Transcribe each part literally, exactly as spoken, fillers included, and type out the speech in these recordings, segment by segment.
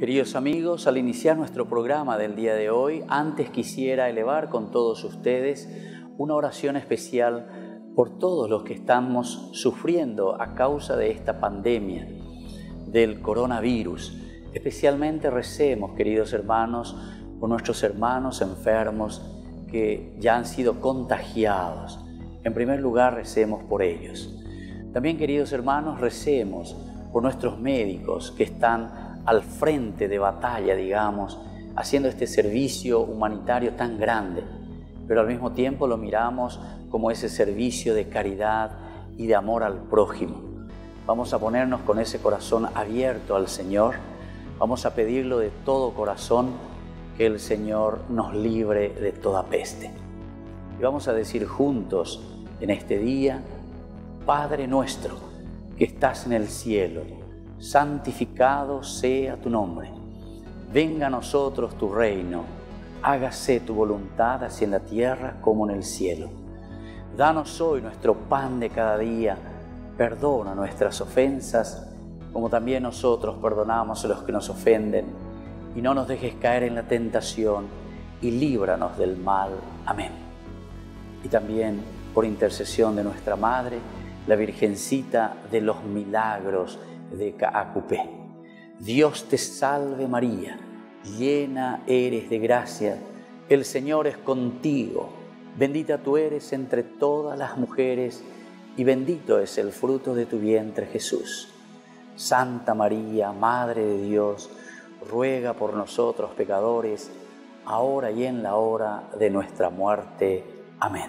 Queridos amigos, al iniciar nuestro programa del día de hoy, antes quisiera elevar con todos ustedes una oración especial por todos los que estamos sufriendo a causa de esta pandemia del coronavirus. Especialmente recemos, queridos hermanos, por nuestros hermanos enfermos que ya han sido contagiados. En primer lugar, recemos por ellos. También, queridos hermanos, recemos por nuestros médicos que están al frente de batalla, digamos, haciendo este servicio humanitario tan grande, pero al mismo tiempo lo miramos como ese servicio de caridad y de amor al prójimo. Vamos a ponernos con ese corazón abierto al Señor, vamos a pedirlo de todo corazón que el Señor nos libre de toda peste. Y vamos a decir juntos en este día: Padre nuestro que estás en el cielo, santificado sea tu nombre. Venga a nosotros tu reino, hágase tu voluntad así en la tierra como en el cielo. Danos hoy nuestro pan de cada día, perdona nuestras ofensas, como también nosotros perdonamos a los que nos ofenden, y no nos dejes caer en la tentación, y líbranos del mal. Amén. Y también, por intercesión de nuestra Madre, la Virgencita de los Milagros de Caacupé. Dios te salve María, llena eres de gracia, el Señor es contigo, bendita tú eres entre todas las mujeres y bendito es el fruto de tu vientre Jesús. Santa María, Madre de Dios, ruega por nosotros pecadores, ahora y en la hora de nuestra muerte. Amén.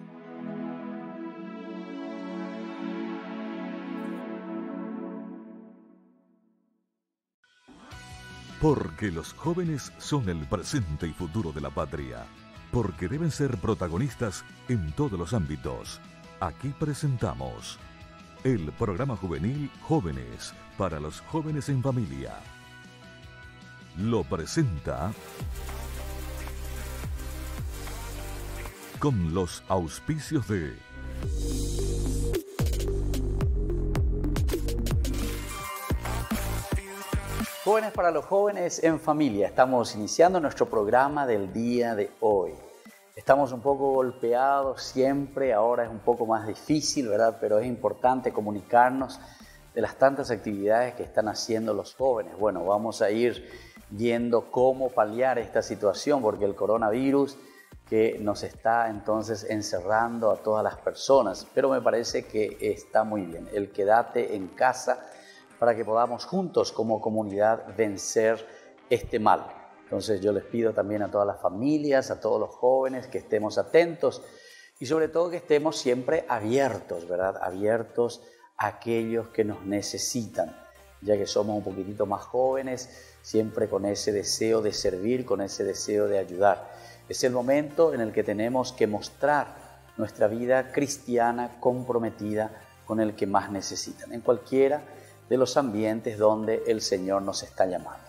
Porque los jóvenes son el presente y futuro de la patria. Porque deben ser protagonistas en todos los ámbitos. Aquí presentamos el programa juvenil Jóvenes para los jóvenes en familia. Lo presenta con los auspicios de Jóvenes para los jóvenes en familia. Estamos iniciando nuestro programa del día de hoy. Estamos un poco golpeados siempre, ahora es un poco más difícil, ¿verdad? Pero es importante comunicarnos de las tantas actividades que están haciendo los jóvenes. Bueno, vamos a ir viendo cómo paliar esta situación, porque el coronavirus que nos está entonces encerrando a todas las personas, pero me parece que está muy bien el quédate en casa para que podamos juntos como comunidad vencer este mal. Entonces yo les pido también a todas las familias, a todos los jóvenes que estemos atentos y sobre todo que estemos siempre abiertos, ¿verdad? Abiertos a aquellos que nos necesitan, ya que somos un poquitito más jóvenes, siempre con ese deseo de servir, con ese deseo de ayudar. Es el momento en el que tenemos que mostrar nuestra vida cristiana comprometida con el que más necesitan, en cualquiera de los ambientes donde el Señor nos está llamando.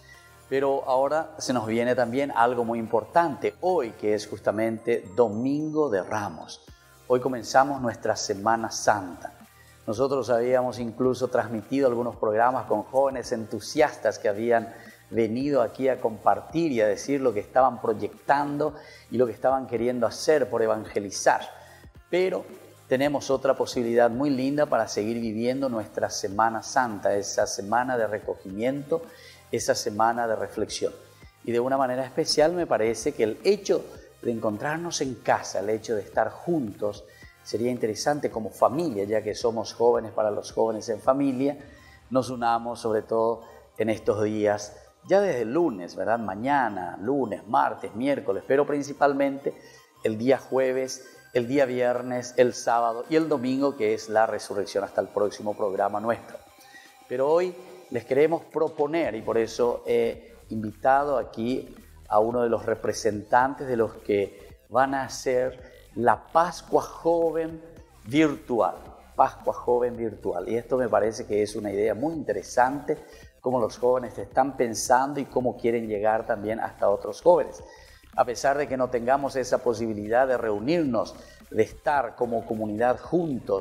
Pero ahora se nos viene también algo muy importante, hoy que es justamente Domingo de Ramos. Hoy comenzamos nuestra Semana Santa. Nosotros habíamos incluso transmitido algunos programas con jóvenes entusiastas que habían venido aquí a compartir y a decir lo que estaban proyectando y lo que estaban queriendo hacer por evangelizar. Pero tenemos otra posibilidad muy linda para seguir viviendo nuestra Semana Santa, esa semana de recogimiento, esa semana de reflexión. Y de una manera especial me parece que el hecho de encontrarnos en casa, el hecho de estar juntos, sería interesante como familia, ya que somos jóvenes para los jóvenes en familia, nos unamos sobre todo en estos días, ya desde el lunes, ¿verdad? Mañana, lunes, martes, miércoles, pero principalmente el día jueves, el día viernes, el sábado y el domingo, que es la resurrección, hasta el próximo programa nuestro. Pero hoy les queremos proponer, y por eso he invitado aquí a uno de los representantes de los que van a hacer la Pascua Joven Virtual. Pascua Joven Virtual. Y esto me parece que es una idea muy interesante, cómo los jóvenes están pensando y cómo quieren llegar también hasta otros jóvenes. A pesar de que no tengamos esa posibilidad de reunirnos, de estar como comunidad juntos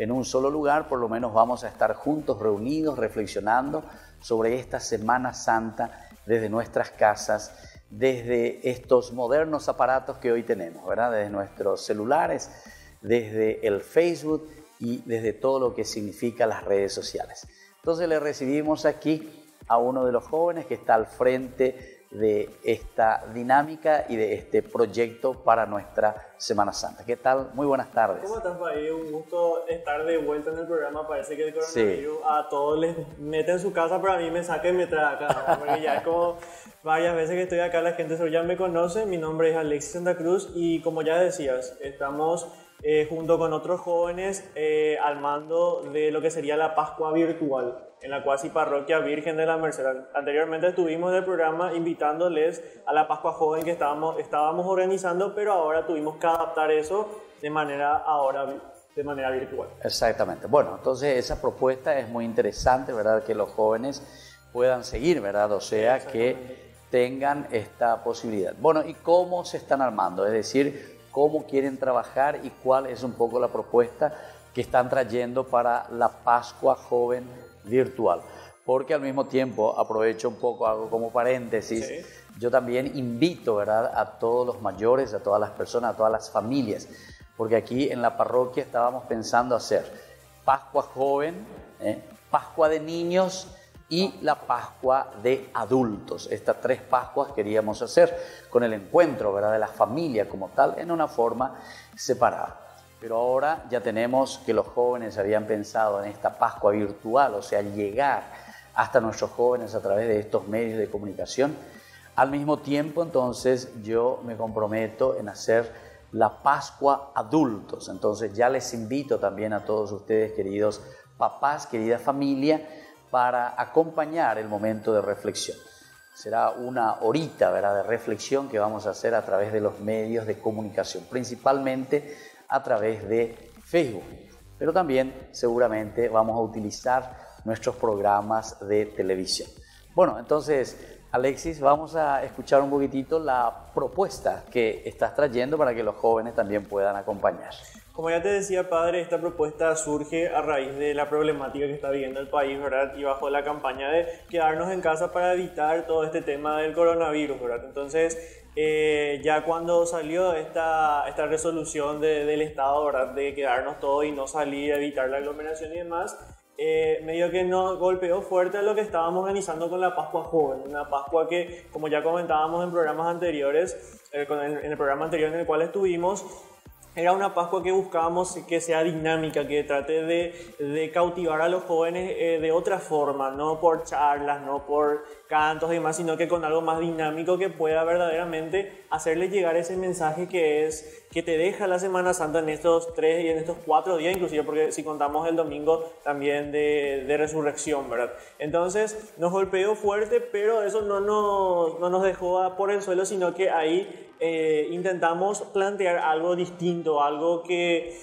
en un solo lugar, por lo menos vamos a estar juntos, reunidos, reflexionando sobre esta Semana Santa desde nuestras casas, desde estos modernos aparatos que hoy tenemos, ¿verdad? Desde nuestros celulares, desde el Facebook y desde todo lo que significa las redes sociales. Entonces le recibimos aquí a uno de los jóvenes que está al frente de esta dinámica y de este proyecto para nuestra Semana Santa. ¿Qué tal? Muy buenas tardes. ¿Cómo estás, Fabi? Un gusto estar de vuelta en el programa. Parece que el coronavirus sí. a todos les mete en su casa, pero a mí me saca y me trae acá, porque ya es como varias veces que estoy acá, la gente ya me conoce. Mi nombre es Alexis Santa Cruz y como ya decías, estamos eh, junto con otros jóvenes eh, al mando de lo que sería la Pascua Virtual en la cuasi parroquia Virgen de la Merced. Anteriormente estuvimos en el programa invitándoles a la Pascua Joven que estábamos, estábamos organizando, pero ahora tuvimos que adaptar eso de manera, ahora, de manera virtual. Exactamente. Bueno, entonces esa propuesta es muy interesante, ¿verdad? Que los jóvenes puedan seguir, ¿verdad? O sea, que tengan esta posibilidad. Bueno, ¿y cómo se están armando? Es decir, ¿cómo quieren trabajar y cuál es un poco la propuesta que están trayendo para la Pascua Joven virtual? Porque al mismo tiempo, aprovecho un poco, hago como paréntesis, sí. Yo también invito, ¿verdad?, a todos los mayores, a todas las personas, a todas las familias, porque aquí en la parroquia estábamos pensando hacer Pascua Joven, ¿eh? Pascua de niños y la Pascua de adultos. Estas tres Pascuas queríamos hacer con el encuentro, ¿verdad?, de la familia como tal, en una forma separada. Pero ahora ya tenemos que los jóvenes habían pensado en esta Pascua virtual, o sea, llegar hasta nuestros jóvenes a través de estos medios de comunicación. Al mismo tiempo, entonces, yo me comprometo en hacer la Pascua adultos. Entonces, ya les invito también a todos ustedes, queridos papás, querida familia, para acompañar el momento de reflexión. Será una horita, ¿verdad?, de reflexión que vamos a hacer a través de los medios de comunicación, principalmente a través de Facebook, pero también seguramente vamos a utilizar nuestros programas de televisión. Bueno, entonces, Alexis, vamos a escuchar un poquitito la propuesta que estás trayendo para que los jóvenes también puedan acompañar. Como ya te decía, padre, esta propuesta surge a raíz de la problemática que está viviendo el país, ¿verdad? Y bajo la campaña de quedarnos en casa para evitar todo este tema del coronavirus, ¿verdad? Entonces, eh, ya cuando salió esta, esta resolución de, del Estado, ¿verdad?, de quedarnos todos y no salir, evitar la aglomeración y demás, eh, medio que nos golpeó fuerte a lo que estábamos organizando con la Pascua Joven. Una Pascua que, como ya comentábamos en programas anteriores, eh, en el programa anterior en el cual estuvimos, era una Pascua que buscábamos que sea dinámica, que trate de, de cautivar a los jóvenes eh, de otra forma, no por charlas, no por cantos y demás, sino que con algo más dinámico que pueda verdaderamente hacerles llegar ese mensaje que es que te deja la Semana Santa en estos tres y en estos cuatro días, inclusive porque si contamos el domingo también de, de resurrección, ¿verdad? Entonces nos golpeó fuerte, pero eso no nos, no nos dejó por el suelo, sino que ahí Eh, intentamos plantear algo distinto, algo que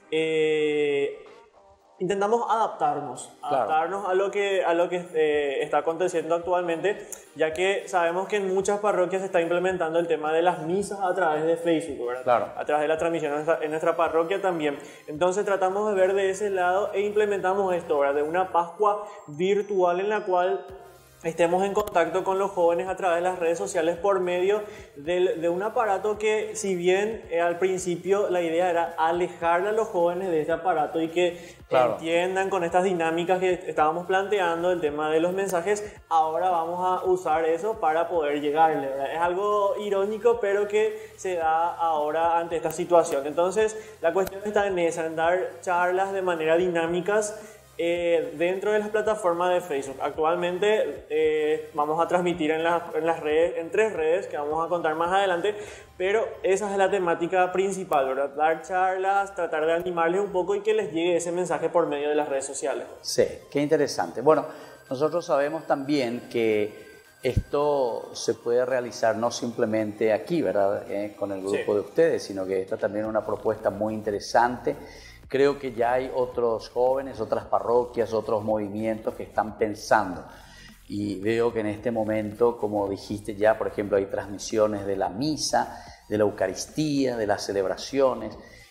eh, intentamos adaptarnos, claro. adaptarnos a lo que, a lo que eh, está aconteciendo actualmente, ya que sabemos que en muchas parroquias se está implementando el tema de las misas a través de Facebook, ¿verdad? Claro. A través de la transmisión en nuestra, en nuestra parroquia también. Entonces tratamos de ver de ese lado e implementamos esto, ¿verdad?, de una Pascua virtual en la cual estemos en contacto con los jóvenes a través de las redes sociales por medio de, de un aparato que, si bien eh, al principio la idea era alejarle a los jóvenes de ese aparato y que claro. entiendan con estas dinámicas que estábamos planteando, el tema de los mensajes, ahora vamos a usar eso para poder llegarle, ¿verdad? Es algo irónico, pero que se da ahora ante esta situación. Entonces, la cuestión está en esa, en dar charlas de manera dinámicas Eh, dentro de las plataformas de Facebook. Actualmente eh, vamos a transmitir en, la, en las redes, en tres redes que vamos a contar más adelante, pero esa es la temática principal, ¿verdad? Dar charlas, tratar de animarles un poco y que les llegue ese mensaje por medio de las redes sociales. Sí, qué interesante. Bueno, nosotros sabemos también que esto se puede realizar no simplemente aquí, ¿verdad? Eh, con el grupo sí. de ustedes, sino que esta también es una propuesta muy interesante. Creo que ya hay otros jóvenes, otras parroquias, otros movimientos que están pensando. Y veo que en este momento, como dijiste ya, por ejemplo, hay transmisiones de la misa, de la Eucaristía, de las celebraciones.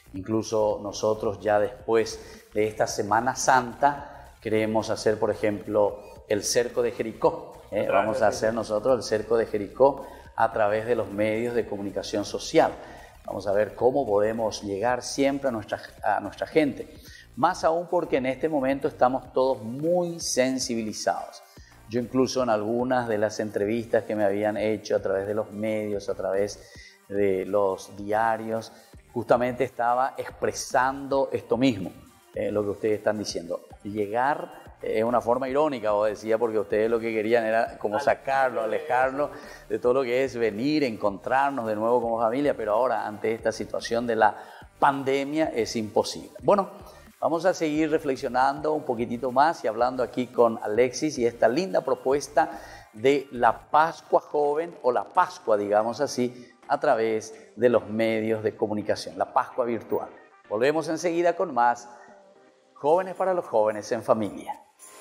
Incluso nosotros ya después de esta Semana Santa queremos hacer, por ejemplo, el cerco de Jericó. ¿eh? Vamos a hacer nosotros el cerco de Jericó a través de los medios de comunicación social. Vamos a ver cómo podemos llegar siempre a nuestra, a nuestra gente. Más aún porque en este momento estamos todos muy sensibilizados. Yo incluso en algunas de las entrevistas que me habían hecho a través de los medios, a través de los diarios, justamente estaba expresando esto mismo, eh, lo que ustedes están diciendo. Llegar es eh, una forma irónica, os decía, porque ustedes lo que querían era como sacarlo, alejarlo de todo lo que es venir, encontrarnos de nuevo como familia, pero ahora ante esta situación de la pandemia es imposible. Bueno, vamos a seguir reflexionando un poquitito más y hablando aquí con Alexis y esta linda propuesta de la Pascua Joven, o la Pascua, digamos así, a través de los medios de comunicación, la Pascua virtual. Volvemos enseguida con más Jóvenes para los Jóvenes en Familia.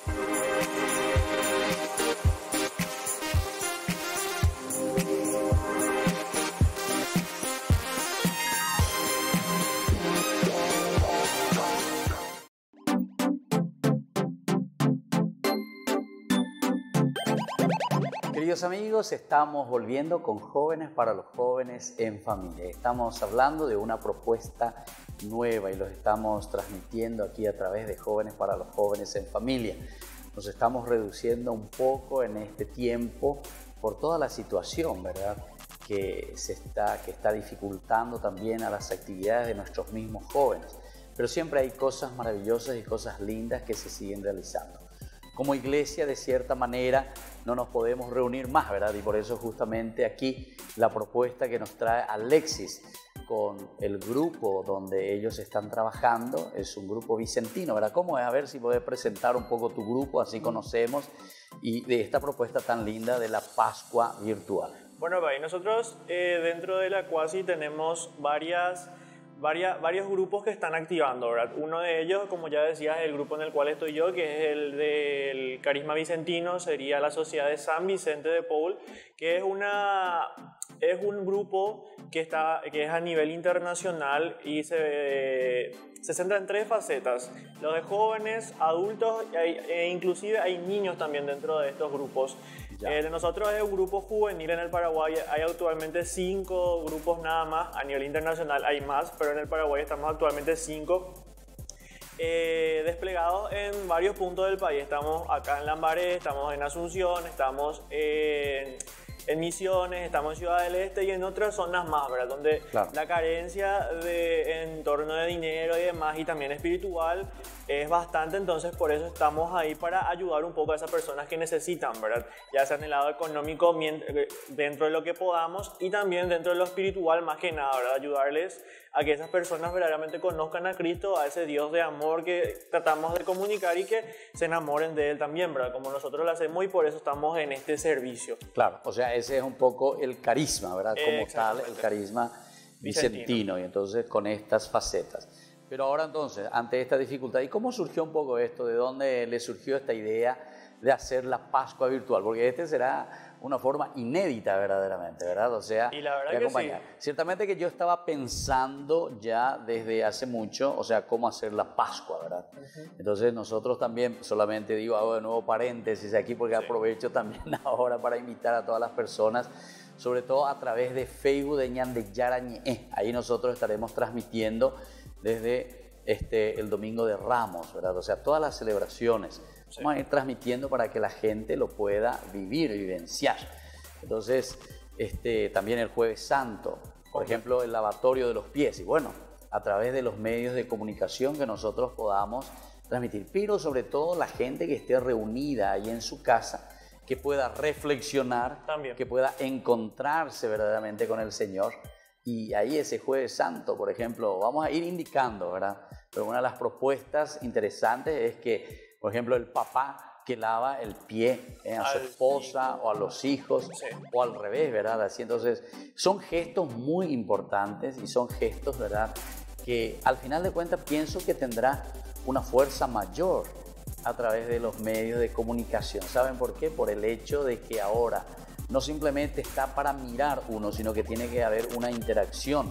Queridos amigos, estamos volviendo con Jóvenes para los Jóvenes en Familia. Estamos hablando de una propuesta nueva y los estamos transmitiendo aquí a través de Jóvenes para los Jóvenes en Familia. Nos estamos reduciendo un poco en este tiempo por toda la situación, ¿verdad?, que, se está, que está dificultando también a las actividades de nuestros mismos jóvenes. Pero siempre hay cosas maravillosas y cosas lindas que se siguen realizando. Como iglesia, de cierta manera, no nos podemos reunir más, ¿verdad? Y por eso justamente aquí la propuesta que nos trae Alexis con el grupo donde ellos están trabajando es un grupo vicentino, ¿verdad? ¿Cómo es? A ver si puedes presentar un poco tu grupo, así conocemos, y de esta propuesta tan linda de la Pascua virtual. Bueno, Bay, nosotros eh, dentro de la Cuasi tenemos varias... Varias, varios grupos que están activando, ¿verdad? Uno de ellos, como ya decías, es el grupo en el cual estoy yo, que es el del Carisma Vicentino, sería la Sociedad de San Vicente de Paul, que es, una, es un grupo que, está, que es a nivel internacional y se, se centra en tres facetas: los de jóvenes, adultos e inclusive hay niños también dentro de estos grupos. Eh, de nosotros es un grupo juvenil en el Paraguay, hay actualmente cinco grupos nada más, a nivel internacional hay más, pero en el Paraguay estamos actualmente cinco eh, desplegados en varios puntos del país. Estamos acá en Lambaré, estamos en Asunción, estamos en, en Misiones, estamos en Ciudad del Este y en otras zonas más, ¿verdad? Donde claro, la carencia de, en torno de dinero y demás, y también espiritual, es bastante. Entonces por eso estamos ahí para ayudar un poco a esas personas que necesitan, ¿verdad? Ya sea en el lado económico, dentro de lo que podamos, y también dentro de lo espiritual más que nada, ¿verdad? Ayudarles a que esas personas verdaderamente conozcan a Cristo, a ese Dios de amor que tratamos de comunicar, y que se enamoren de Él también, ¿verdad? Como nosotros lo hacemos, y por eso estamos en este servicio. Claro, o sea, ese es un poco el carisma, ¿verdad? Como tal, el carisma vicentino, vicentino, y entonces con estas facetas. Pero ahora entonces, ante esta dificultad, ¿y cómo surgió un poco esto? ¿De dónde le surgió esta idea de hacer la Pascua virtual? Porque este será una forma inédita verdaderamente, ¿verdad? O sea, y la verdad de acompañar. Que sí. Ciertamente que yo estaba pensando ya desde hace mucho, o sea, cómo hacer la Pascua, ¿verdad? Uh-huh. Entonces nosotros también, solamente digo, hago de nuevo paréntesis aquí porque sí, aprovecho también ahora para invitar a todas las personas, sobre todo a través de Facebook de Ñande Yarañe. Ahí nosotros estaremos transmitiendo desde este, el Domingo de Ramos, ¿verdad? O sea, todas las celebraciones. Sí. Vamos a ir transmitiendo para que la gente lo pueda vivir y vivenciar. Entonces, este, también el Jueves Santo, por okay, ejemplo, el lavatorio de los pies. Y bueno, a través de los medios de comunicación que nosotros podamos transmitir. Pero sobre todo la gente que esté reunida ahí en su casa, que pueda reflexionar, también, que pueda encontrarse verdaderamente con el Señor. Y ahí ese Jueves Santo, por ejemplo, vamos a ir indicando, ¿verdad? Pero una de las propuestas interesantes es que, por ejemplo, el papá que lava el pie ¿eh? a su esposa o a los hijos, sí, o al revés, ¿verdad? Así, entonces, son gestos muy importantes y son gestos, ¿verdad?, que al final de cuentas pienso que tendrá una fuerza mayor a través de los medios de comunicación. ¿Saben por qué? Por el hecho de que ahora no simplemente está para mirar uno, sino que tiene que haber una interacción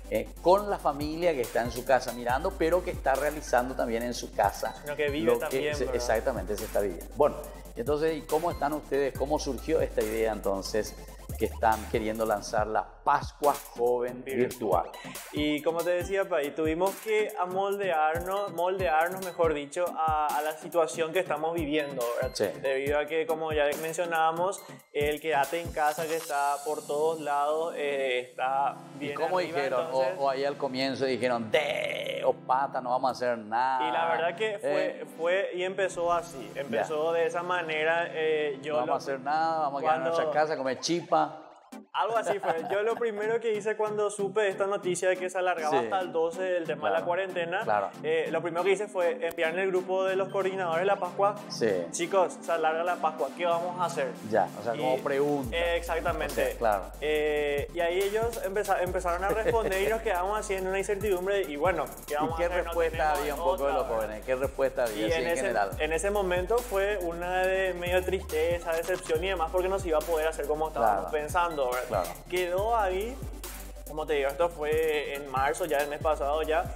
eh, con la familia que está en su casa mirando, pero que está realizando también en su casa. Lo que vive lo también, que se, ¿verdad? Exactamente, se está viviendo. Bueno, entonces, ¿y cómo están ustedes? ¿Cómo surgió esta idea entonces que están queriendo lanzar la Pascua Joven Virtual? Y como te decía, Pai, tuvimos que amoldearnos, moldearnos, mejor dicho, a, a la situación que estamos viviendo, ¿verdad? Sí. Debido a que, como ya mencionábamos, el quédate en casa que está por todos lados eh, está bien. ¿Y cómo arriba, dijeron? entonces... O, o ahí al comienzo dijeron, de o pata, no vamos a hacer nada. Y la verdad que fue, eh, fue y empezó así, empezó de esa manera. Eh, yo no vamos lo- a hacer nada, vamos a quedar en cuando- nuestra casa, comer chipa. Algo así fue. Yo lo primero que hice cuando supe de esta noticia de que se alargaba Sí. hasta el doce el tema de Claro, la cuarentena, claro. eh, lo primero que hice fue enviar en el grupo de los coordinadores de la Pascua, Sí. chicos, se alarga la Pascua, ¿qué vamos a hacer? Ya, o sea, como Y- pregunta. eh, exactamente. O sea, claro. Eh, y ahí ellos empeza- empezaron a responder y nos quedamos así en una incertidumbre y bueno, ¿qué vamos ¿Y qué a hacer? No respuesta tenemos había un poco de otra, los ¿verdad? jóvenes? ¿Qué respuesta había Y así en en, ese, general? en ese momento fue una de medio tristeza, decepción y demás porque no se iba a poder hacer como estábamos Claro. pensando, ¿verdad? Claro. Quedó ahí, como te digo, esto fue en marzo, ya el mes pasado ya,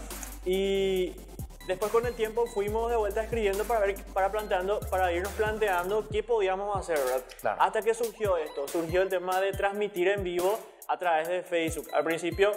y después con el tiempo fuimos de vuelta escribiendo para ver, para planteando, para irnos planteando qué podíamos hacer, ¿verdad? Claro. Hasta que surgió esto, surgió el tema de transmitir en vivo a través de Facebook. Al principio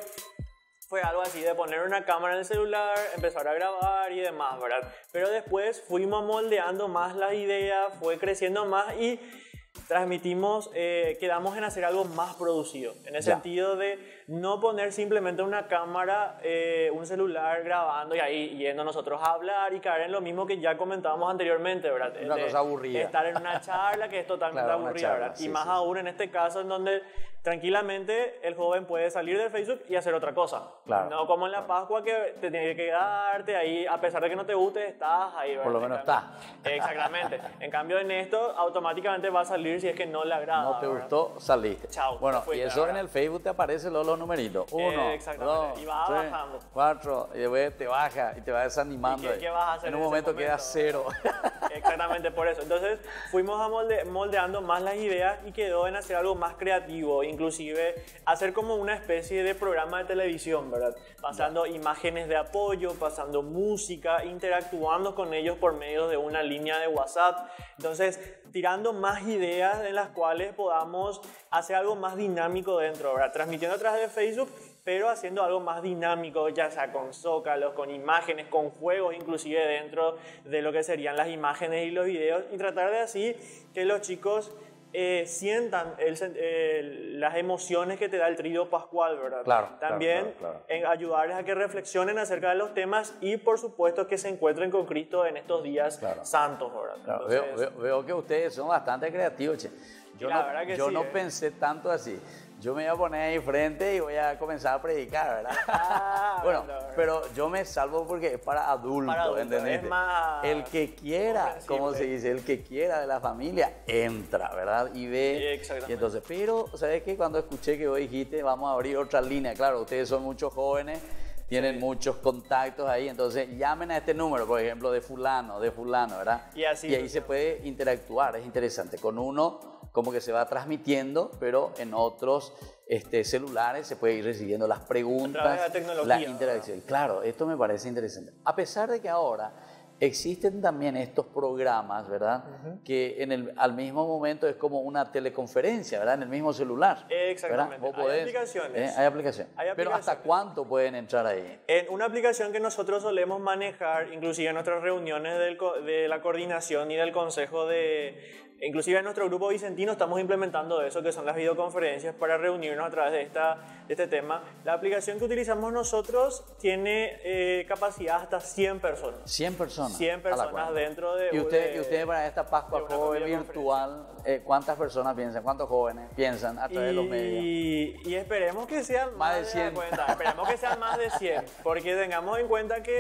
fue algo así de poner una cámara en el celular, empezar a grabar y demás, ¿verdad? Pero después fuimos moldeando más la idea, fue creciendo más y transmitimos, eh, quedamos en hacer algo más producido, en el Ya. sentido de no poner simplemente una cámara, eh, un celular grabando y ahí yendo nosotros a hablar y caer en lo mismo que ya comentábamos anteriormente, ¿verdad? Una De cosa aburrida. Estar en una charla que es totalmente Claro, una aburrida, charla, ¿verdad? sí, y más sí. aún en este caso en donde tranquilamente el joven puede salir del Facebook y hacer otra cosa. Claro, No como en la Pascua que te tiene que quedarte ahí, a pesar de que no te guste, estás ahí, ¿verdad? Por lo En menos cambio- Exactamente. En cambio en esto automáticamente va a salir si es que no le agrada. No te ¿verdad? gustó, saliste. Chao, Bueno, te fuiste, y eso en ¿verdad? el Facebook te aparecen los, los numeritos. Uno, Eh, exactamente. dos, Y va tres, bajando. cuatro, y después te baja y te va desanimando. ¿Y qué- ahí. qué vas a hacer En un en ese momento queda momento? cero. Exactamente por eso. Entonces fuimos a molde- moldeando más las ideas y quedó en hacer algo más creativo, inclusive hacer como una especie de programa de televisión, ¿verdad? Pasando imágenes de apoyo, pasando música, interactuando con ellos por medio de una línea de WhatsApp. Entonces, tirando más ideas en las cuales podamos hacer algo más dinámico dentro, ¿verdad? Transmitiendo a través de Facebook, pero haciendo algo más dinámico, ya sea con zócalos, con imágenes, con juegos inclusive dentro de lo que serían las imágenes y los videos y tratar de así que los chicos eh, sientan el sen- eh, las emociones que te da el trío pascual, ¿verdad? Claro, claro, También claro, claro. en ayudarles a que reflexionen acerca de los temas y por supuesto que se encuentren con Cristo en estos días Claro. santos, ¿verdad? Claro, Entonces, veo, veo- veo que ustedes son bastante creativos, che. Yo Y la no, verdad que yo sí, no eh. pensé tanto así. Yo me voy a poner ahí frente y voy a comenzar a predicar, ¿verdad? Ah, bueno, bueno, pero yo me salvo porque es para adultos, Para adultos, ¿entendés? es más El que quiera, comprensible. como se dice, el que quiera de la familia, entra, ¿verdad? Y ve. Exactamente. Y entonces, pero, ¿sabes qué? Cuando escuché que vos dijiste, vamos a abrir otra línea, claro, ustedes son muchos jóvenes, tienen muchos contactos ahí, entonces llamen a este número, por ejemplo, de fulano, de fulano, ¿verdad? Y así y ahí se puede interactuar, es interesante. Con uno como que se va transmitiendo, pero en otros este, celulares se puede ir recibiendo las preguntas, A través de la tecnología, la interacción. Claro, esto me parece interesante. A pesar de que ahora existen también estos programas, ¿verdad? Que en el, al mismo momento es como una teleconferencia, ¿verdad? En el mismo celular. Exactamente. ¿verdad? Vos Hay podés- aplicaciones. ¿eh? Hay aplicaciones. Hay Pero ¿hasta aplicaciones. cuánto pueden entrar ahí? En una aplicación que nosotros solemos manejar, inclusive en nuestras reuniones del co- de la coordinación y del consejo de... Inclusive en nuestro grupo vicentino estamos implementando eso, que son las videoconferencias para reunirnos a través de, esta, de este tema. La aplicación que utilizamos nosotros tiene eh, capacidad hasta cien personas. cien personas. cien a la personas cuenta. dentro de... ¿Y usted, de- y usted para esta Pascua de una Joven videoconferencia. virtual, eh, cuántas personas piensan, cuántos jóvenes piensan a través de los medios? Y, y esperemos que sean Más más, de de cien. la cuenta. Esperemos que sean más de cien. Porque tengamos en cuenta que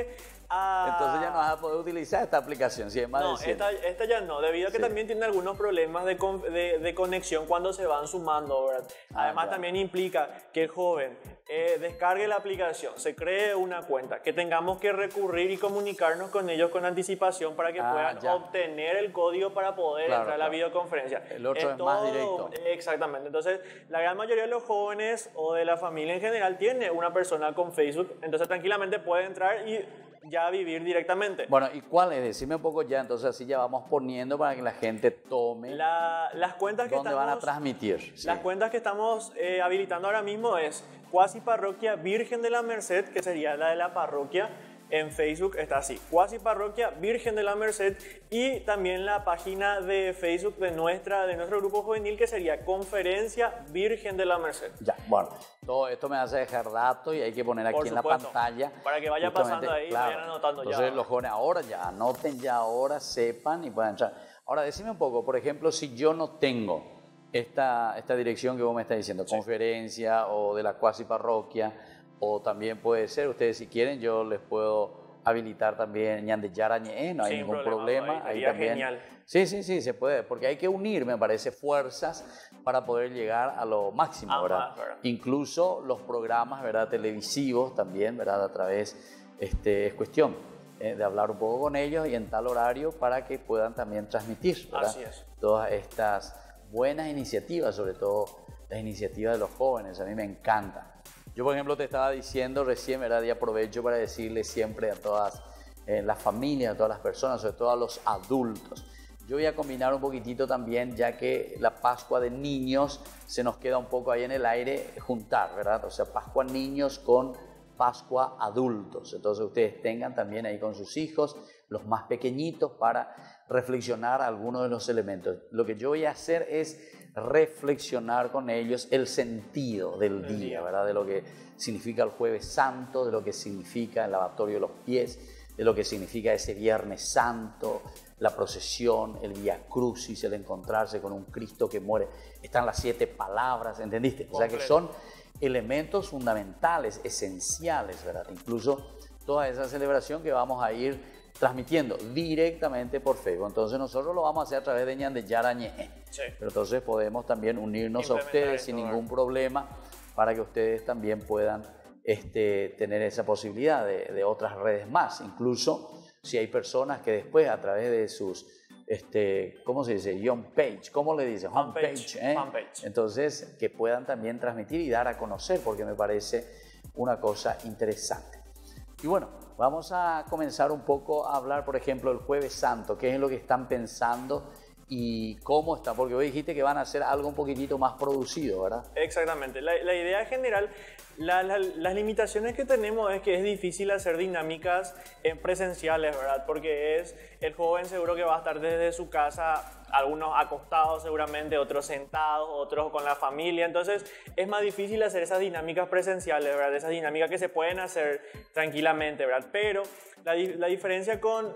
Ah, entonces ya no vas a poder utilizar esta aplicación, si es más no, de cien. esta, esta ya no, debido a que Sí. también tiene algunos problemas de, con- de, de conexión cuando se van sumando, ¿verdad? Ah, Además ya. también implica que el joven eh, descargue la aplicación, se cree una cuenta, que tengamos que recurrir y comunicarnos con ellos con anticipación para que Ah, puedan ya. obtener el código para poder Claro, entrar a la claro. videoconferencia. El otro es más directo. Exactamente, entonces la gran mayoría de los jóvenes o de la familia en general tiene una persona con Facebook, entonces tranquilamente puede entrar y ya vivir directamente. Bueno, ¿y cuál es? Decime un poco ya, entonces así ya vamos poniendo para que la gente tome La- las cuentas que dónde estamos, van a transmitir. Sí. las cuentas que estamos eh, habilitando ahora mismo es Cuasi Parroquia Virgen de la Merced, que sería la de la parroquia. En Facebook está así, Cuasi Parroquia Virgen de la Merced, y también la página de Facebook de, nuestra, de nuestro grupo juvenil, que sería Conferencia Virgen de la Merced. Ya, bueno, todo esto me hace dejar datos y hay que poner aquí Por en la supuesto, pantalla. para que vaya justamente, pasando ahí y vayan anotando ya. Entonces los jóvenes ahora ya anoten, ya ahora sepan y puedan entrar. Ahora, decime un poco, por ejemplo, si yo no tengo esta, esta dirección que vos me estás diciendo, Sí. conferencia o de la cuasi parroquia, o también puede ser, ustedes si quieren, yo les puedo habilitar también Ñande Yarañe, no hay Sin ningún problema, problema. ahí sería también. genial. Sí, sí, sí, se puede, porque hay que unir, me parece, fuerzas para poder llegar a lo máximo, Ah, ¿verdad? más, ¿verdad? Incluso los programas, ¿verdad? Televisivos también, ¿verdad? A través, este, es cuestión eh, de hablar un poco con ellos y en tal horario para que puedan también transmitir, ¿verdad? Así es. Todas estas buenas iniciativas, sobre todo las iniciativas de los jóvenes, a mí me encantan. Yo, por ejemplo, te estaba diciendo recién, ¿verdad? Y aprovecho para decirle siempre a todas eh, las familias, a todas las personas, sobre todo a los adultos. Yo voy a combinar un poquitito también, ya que la Pascua de niños se nos queda un poco ahí en el aire, juntar, ¿verdad? O sea, Pascua niños con Pascua adultos. Entonces ustedes tengan también ahí con sus hijos, los más pequeñitos, para reflexionar algunos de los elementos. Lo que yo voy a hacer es reflexionar con ellos el sentido del El día, día. ¿verdad? De lo que significa el Jueves Santo, de lo que significa el lavatorio de los pies, de lo que significa ese Viernes Santo, la procesión, el Vía Crucis, el encontrarse con un Cristo que muere. Están las siete palabras, ¿entendiste? O sea que son elementos fundamentales, esenciales, ¿verdad? Incluso toda esa celebración que vamos a ir transmitiendo directamente por Facebook. Entonces nosotros lo vamos a hacer a través de Ñande Yarañe. Sí. Pero entonces podemos también unirnos a Implementar ustedes esto, sin ¿verdad? ningún problema para que ustedes también puedan este, tener esa posibilidad de, de otras redes más. Incluso si hay personas que después a través de sus, este, ¿cómo se dice? Homepage, ¿cómo le dicen? Fanpage, Homepage, ¿eh? fanpage. Entonces, que puedan también transmitir y dar a conocer, porque me parece una cosa interesante. Y bueno, vamos a comenzar un poco a hablar, por ejemplo, el Jueves Santo, qué es lo que están pensando y cómo está, porque vos dijiste que van a hacer algo un poquitito más producido, ¿verdad? Exactamente. La, la idea general, la- la- las limitaciones que tenemos es que es difícil hacer dinámicas eh, presenciales, ¿verdad? Porque es el joven seguro que va a estar desde su casa, algunos acostados seguramente, otros sentados, otros con la familia. Entonces es más difícil hacer esas dinámicas presenciales, ¿verdad? Esas dinámicas que se pueden hacer tranquilamente, ¿verdad? Pero la, di- la diferencia con,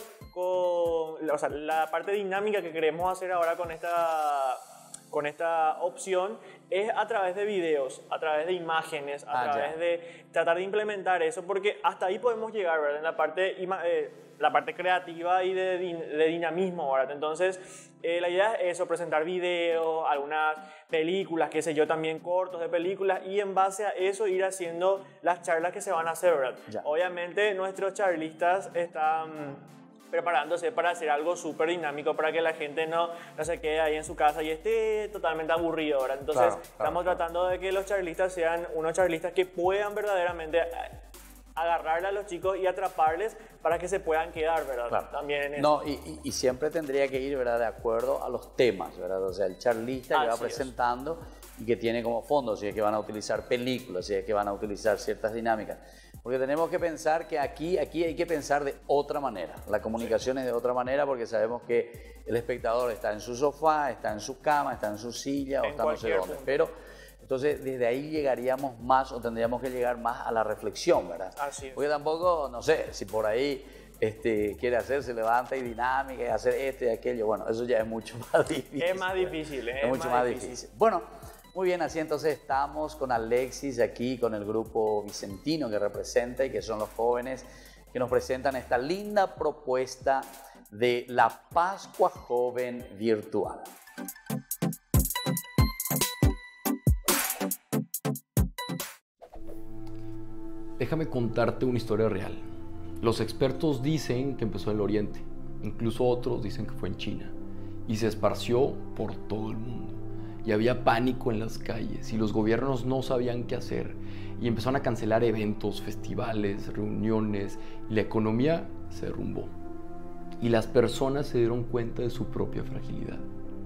con o sea, la parte dinámica que queremos hacer ahora con esta... con esta opción es a través de videos, a través de imágenes, a Ah, través ya. de tratar de implementar eso, porque hasta ahí podemos llegar, ¿verdad? En la parte, ima- eh, la parte creativa y de, din- de dinamismo, ¿verdad? Entonces, eh, la idea es eso, presentar videos, algunas películas, qué sé yo, también cortos de películas, y en base a eso ir haciendo las charlas que se van a hacer, ¿verdad? Ya. Obviamente nuestros charlistas están preparándose para hacer algo súper dinámico para que la gente no, no se quede ahí en su casa y esté totalmente aburrido, ¿verdad? Entonces Claro, claro, estamos claro. tratando de que los charlistas sean unos charlistas que puedan verdaderamente eh, agarrarle a los chicos y atraparles para que se puedan quedar, ¿verdad? Claro. También en eso. No, y, y- y siempre tendría que ir, ¿verdad? De acuerdo a los temas, ¿verdad? O sea, el charlista que va Así es. presentando y que tiene como fondo, si es que van a utilizar películas, si es que van a utilizar ciertas dinámicas. Porque tenemos que pensar que aquí, aquí hay que pensar de otra manera. La comunicación es de otra manera porque sabemos que el espectador está en su sofá, está en su cama, está en su silla o En está no sé cualquier dónde. punto. Pero entonces desde ahí llegaríamos más o tendríamos que llegar más a la reflexión, ¿verdad? Así es. Porque tampoco, no sé, si por ahí este, quiere hacer, se levanta y dinámica y hacer esto y aquello, bueno, eso ya es mucho más difícil. Es más difícil, ¿eh? Es, mucho más difícil. Bueno, muy bien, así entonces estamos con Alexis aquí, con el grupo Vicentino que representa y que son los jóvenes que nos presentan esta linda propuesta de la Pascua Joven Virtual. Déjame contarte una historia real. Los expertos dicen que empezó en el Oriente, incluso otros dicen que fue en China, y se esparció por todo el mundo. Y había pánico en las calles, y los gobiernos no sabían qué hacer, y empezaron a cancelar eventos, festivales, reuniones, y la economía se derrumbó. Y las personas se dieron cuenta de su propia fragilidad.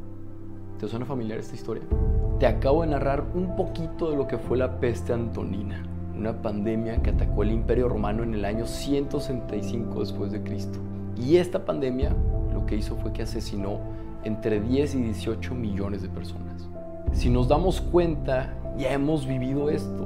¿Te suena familiar esta historia? Te acabo de narrar un poquito de lo que fue la peste antonina, una pandemia que atacó el Imperio Romano en el año ciento sesenta y cinco después de Cristo. Y esta pandemia lo que hizo fue que asesinó entre diez y dieciocho millones de personas. Si nos damos cuenta, ya hemos vivido esto.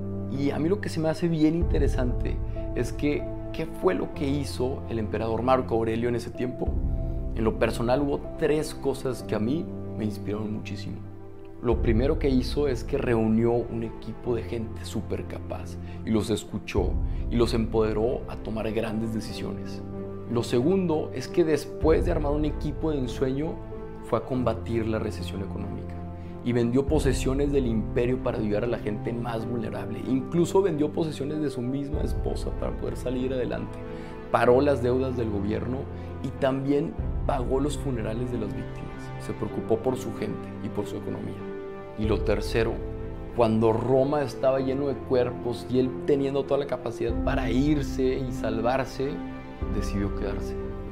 Y a mí lo que se me hace bien interesante es que, ¿qué fue lo que hizo el emperador Marco Aurelio en ese tiempo? En lo personal hubo tres cosas que a mí me inspiraron muchísimo. Lo primero que hizo es que reunió un equipo de gente súper capaz y los escuchó y los empoderó a tomar grandes decisiones. Lo segundo es que después de armar un equipo de ensueño fue a combatir la recesión económica y vendió posesiones del imperio para ayudar a la gente más vulnerable. Incluso vendió posesiones de su misma esposa para poder salir adelante. Paró las deudas del gobierno y también pagó los funerales de las víctimas. Se preocupó por su gente y por su economía. Y lo tercero, cuando Roma estaba lleno de cuerpos y él teniendo toda la capacidad para irse y salvarse, decidió quedarse.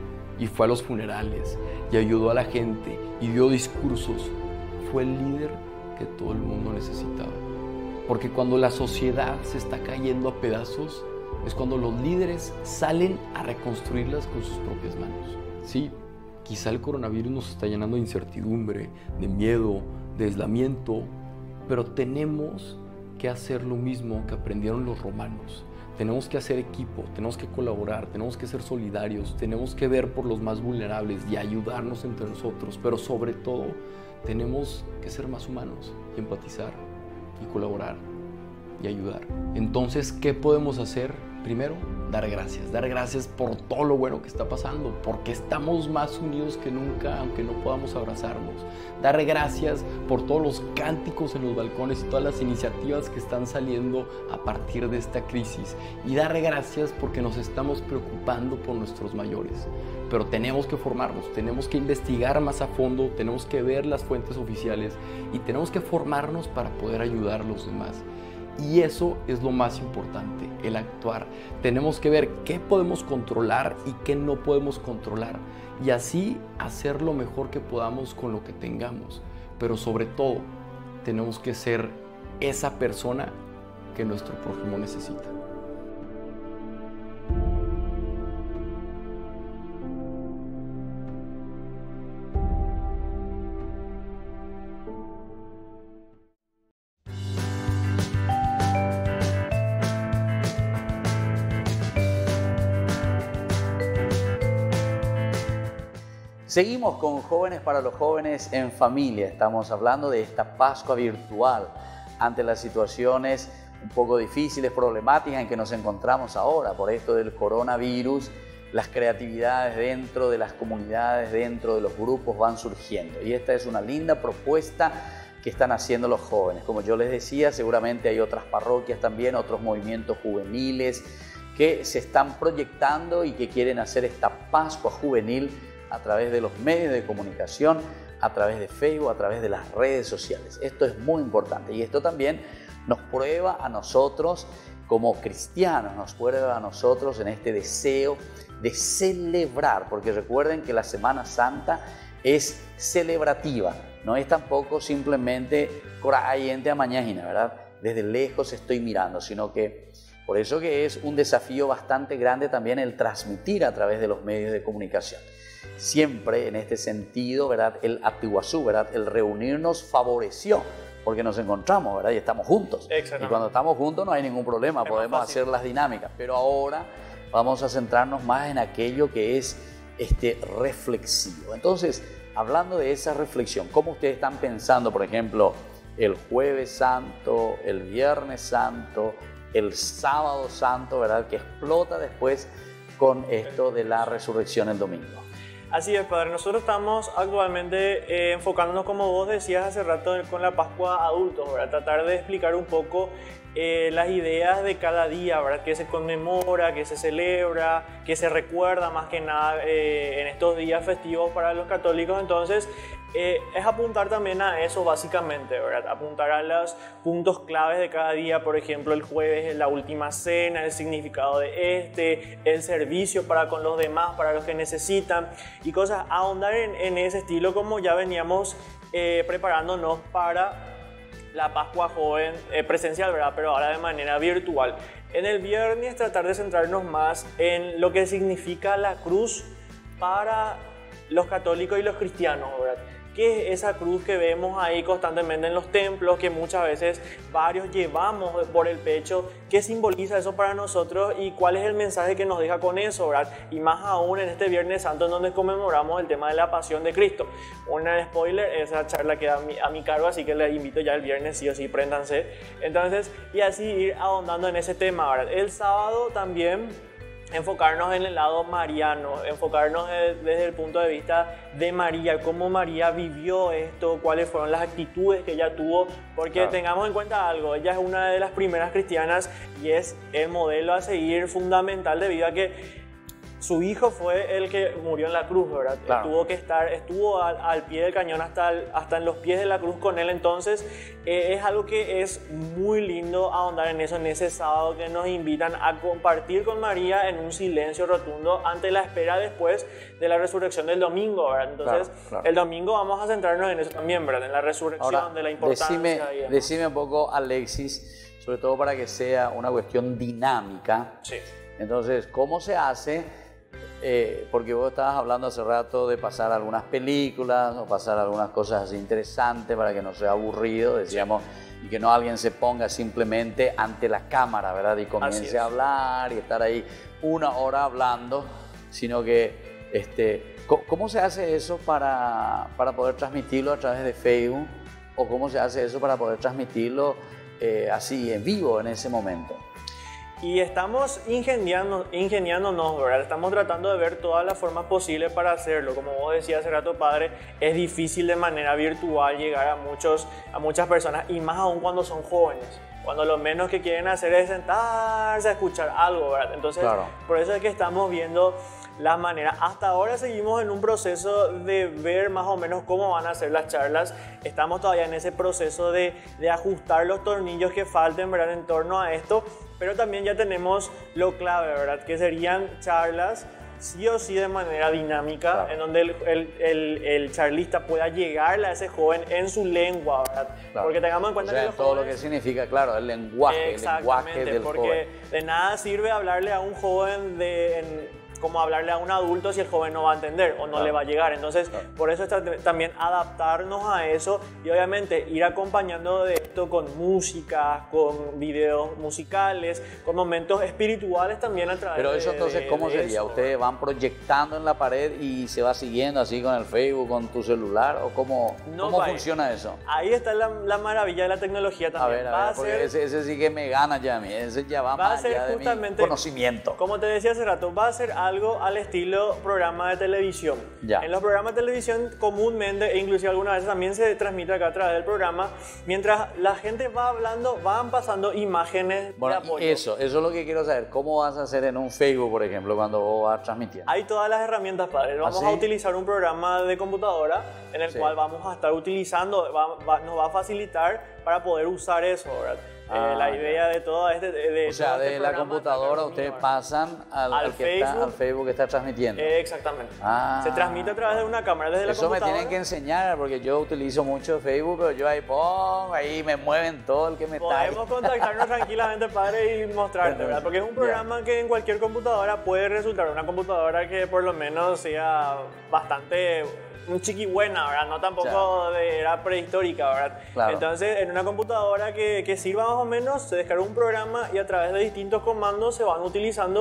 Y fue a los funerales y ayudó a la gente y dio discursos. Fue el líder que todo el mundo necesitaba. Porque cuando la sociedad se está cayendo a pedazos, es cuando los líderes salen a reconstruirlas con sus propias manos. Sí, quizá el coronavirus nos está llenando de incertidumbre, de miedo, de aislamiento, pero tenemos que hacer lo mismo que aprendieron los romanos. Tenemos que hacer equipo, tenemos que colaborar, tenemos que ser solidarios, tenemos que ver por los más vulnerables y ayudarnos entre nosotros, pero sobre todo tenemos que ser más humanos y empatizar y colaborar y ayudar. Entonces, ¿qué podemos hacer? Primero, dar gracias, dar gracias por todo lo bueno que está pasando, porque estamos más unidos que nunca, aunque no podamos abrazarnos. Dar gracias por todos los cánticos en los balcones y todas las iniciativas que están saliendo a partir de esta crisis. Y dar gracias porque nos estamos preocupando por nuestros mayores. Pero tenemos que formarnos, tenemos que investigar más a fondo, tenemos que ver las fuentes oficiales y tenemos que formarnos para poder ayudar a los demás. Y eso es lo más importante, el actuar. Tenemos que ver qué podemos controlar y qué no podemos controlar. Y así hacer lo mejor que podamos con lo que tengamos. Pero sobre todo, tenemos que ser esa persona que nuestro prójimo necesita. Seguimos con Jóvenes para los Jóvenes en Familia. Estamos hablando de esta Pascua virtual ante las situaciones un poco difíciles, problemáticas en que nos encontramos ahora por esto del coronavirus. Las creatividades dentro de las comunidades, dentro de los grupos van surgiendo. Y esta es una linda propuesta que están haciendo los jóvenes. Como yo les decía, seguramente hay otras parroquias también, otros movimientos juveniles que se están proyectando y que quieren hacer esta Pascua juvenil a través de los medios de comunicación, a través de Facebook, a través de las redes sociales. Esto es muy importante y esto también nos prueba a nosotros como cristianos, nos prueba a nosotros en este deseo de celebrar, porque recuerden que la Semana Santa es celebrativa, no es tampoco simplemente corayente a mañana, ¿verdad? Desde lejos estoy mirando, sino que por eso que es un desafío bastante grande también el transmitir a través de los medios de comunicación. Siempre en este sentido, ¿verdad? El Atiguazú, ¿verdad? El reunirnos favoreció, porque nos encontramos, ¿verdad? Y estamos juntos. Y cuando estamos juntos no hay ningún problema, es podemos hacer las dinámicas. Pero ahora vamos a centrarnos más en aquello que es este, reflexivo. Entonces, hablando de esa reflexión, ¿cómo ustedes están pensando, por ejemplo, el Jueves Santo, el Viernes Santo, el Sábado Santo, ¿verdad? Que explota después con esto de la resurrección el domingo. Así es, Padre. Nosotros estamos actualmente eh, enfocándonos, como vos decías hace rato, con la Pascua adultos, ¿verdad? Tratar de explicar un poco eh, las ideas de cada día, ¿verdad? Que se conmemora, que se celebra, que se recuerda más que nada eh, en estos días festivos para los católicos. Entonces, eh, es apuntar también a eso básicamente, ¿verdad? Apuntar a los puntos claves de cada día, por ejemplo, el jueves es la última cena, el significado de este, el servicio para con los demás, para los que necesitan y cosas, ahondar en, en ese estilo como ya veníamos eh, preparándonos para la Pascua Joven eh, presencial, ¿verdad? Pero ahora de manera virtual. En el viernes tratar de centrarnos más en lo que significa la cruz para los católicos y los cristianos, ¿verdad? ¿Qué es esa cruz que vemos ahí constantemente en los templos, que muchas veces varios llevamos por el pecho? ¿Qué simboliza eso para nosotros y cuál es el mensaje que nos deja con eso, ¿verdad? Y más aún en este Viernes Santo en donde conmemoramos el tema de la pasión de Cristo. Una spoiler, esa charla queda a mi, a mi cargo, así que les invito ya el viernes, sí o sí, préndanse. Entonces, y así ir ahondando en ese tema, ¿verdad? El sábado también enfocarnos en el lado mariano, enfocarnos desde el punto de vista de María, cómo María vivió esto, cuáles fueron las actitudes que ella tuvo, porque claro, tengamos en cuenta algo, ella es una de las primeras cristianas y es el modelo a seguir fundamental debido a que su hijo fue el que murió en la cruz, ¿verdad? Claro. Tuvo que estar, estuvo al, al pie del cañón hasta, el, hasta en los pies de la cruz con él, entonces eh, es algo que es muy lindo ahondar en eso, en ese sábado que nos invitan a compartir con María en un silencio rotundo ante la espera después de la resurrección del domingo, ¿verdad? Entonces claro, claro. El domingo vamos a centrarnos en eso también, ¿verdad? En la resurrección, ahora, de la importancia. Decime, decime un poco, Alexis, sobre todo para que sea una cuestión dinámica. Sí. Entonces, ¿cómo se hace? Eh, porque vos estabas hablando hace rato de pasar algunas películas o pasar algunas cosas así interesantes para que no sea aburrido, decíamos, y que no alguien se ponga simplemente ante la cámara, ¿verdad? Y comience a hablar y estar ahí una hora hablando, sino que, este, ¿cómo se hace eso para, para poder transmitirlo a través de Facebook? ¿O cómo se hace eso para poder transmitirlo eh, así en vivo en ese momento? Y estamos ingeniando, ingeniándonos, ¿verdad? Estamos tratando de ver todas las formas posibles para hacerlo. Como vos decías hace rato, Padre, es difícil de manera virtual llegar a, muchos, a muchas personas, y más aún cuando son jóvenes, cuando lo menos que quieren hacer es sentarse a escuchar algo, ¿verdad? Entonces, claro, por eso es que estamos viendo las maneras. Hasta ahora seguimos en un proceso de ver más o menos cómo van a ser las charlas. Estamos todavía en ese proceso de, de ajustar los tornillos que falten, ¿verdad? En torno a esto. Pero también ya tenemos lo clave, ¿verdad? Que serían charlas sí o sí de manera dinámica, claro, en donde el, el, el, el charlista pueda llegarle a ese joven en su lengua, ¿verdad? Claro. Porque tengamos en cuenta, o sea, que los todo jóvenes, lo que significa, claro, el lenguaje, el lenguaje del porque joven. De nada sirve hablarle a un joven de... En, como hablarle a un adulto si el joven no va a entender o no, claro, le va a llegar. Entonces, claro, por eso está también adaptarnos a eso y obviamente ir acompañando de esto con música, con videos musicales, con momentos espirituales también a través de... Pero eso entonces, de, ¿cómo de sería? eso. ¿Ustedes van proyectando en la pared y se va siguiendo así con el Facebook, con tu celular? ¿O cómo, no, ¿cómo funciona eso? Ahí está la, la maravilla de la tecnología también. A ver, a va ver, a porque ser, ese, ese sí que me gana ya a mí. Ese ya va, va más a ser allá justamente, de mi conocimiento. Como te decía hace rato, va a ser algo al estilo programa de televisión. Ya. En los programas de televisión comúnmente, e inclusive algunas veces también se transmite acá a través del programa, mientras la gente va hablando, van pasando imágenes bueno, de apoyo. Eso, eso es lo que quiero saber. ¿Cómo vas a hacer en un Facebook, por ejemplo, cuando vos vas transmitiendo? Hay todas las herramientas, padre. Vamos ¿Ah, sí? a utilizar un programa de computadora en el sí. cual vamos a estar utilizando, va, va, nos va a facilitar para poder usar eso, ¿verdad? Ah, eh, la idea de todo este... De, de o sea, todo de este la computadora ustedes pasan al, al, al, que Facebook, está, al Facebook que está transmitiendo. Eh, exactamente. Ah, se transmite a través de una cámara desde eso la computadora. Eso me tienen que enseñar porque yo utilizo mucho Facebook, pero yo ahí pongo, ahí me mueven todo el que me está. Podemos contactarnos tranquilamente, padre, y mostrarte, ¿verdad? Porque es un programa yeah. que en cualquier computadora puede resultar una computadora que por lo menos sea bastante... un chiqui buena, ¿verdad? No tampoco de era prehistórica, ¿verdad? Claro. Entonces, en una computadora que, que sirva más o menos, se descarga un programa y a través de distintos comandos se van utilizando